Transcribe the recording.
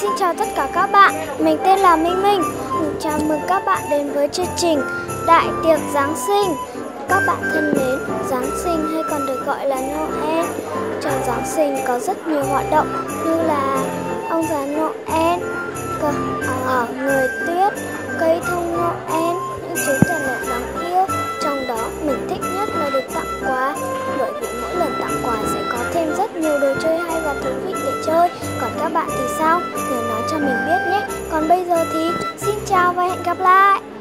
Xin chào tất cả các bạn, mình tên là Minh Minh. Chào mừng các bạn đến với chương trình Đại tiệc Giáng sinh. Các bạn thân mến, Giáng sinh hay còn được gọi là Noel. Trong Giáng sinh có rất nhiều hoạt động như là ông già Noel, người tuyết, cây thông Noel, những chú tuần lộc đáng yêu. Trong đó mình thích nhất là được tặng quà, bởi vì mỗi lần tặng quà sẽ có thêm rất nhiều đồ chơi hay và thú vị để chơi. Còn các bạn thì sao? Nhớ nói cho mình biết nhé. Còn bây giờ thì xin chào và hẹn gặp lại.